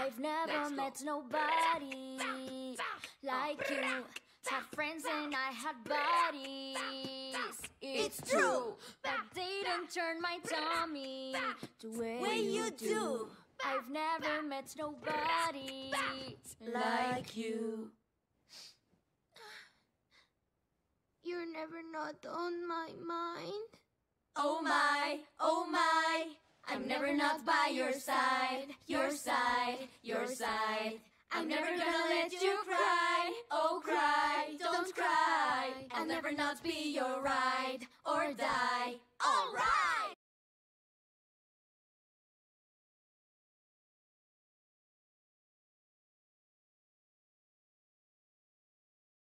I've never met nobody like you. Had friends and I had buddies. It's true, but they don't turn my tummy the way you do. I've never met nobody like you. You're never not on my mind. Oh my, oh my, I'm never not by your side, your side, your side. I'm never gonna let you cry, oh cry, don't cry. I'll never not be your ride or die, alright!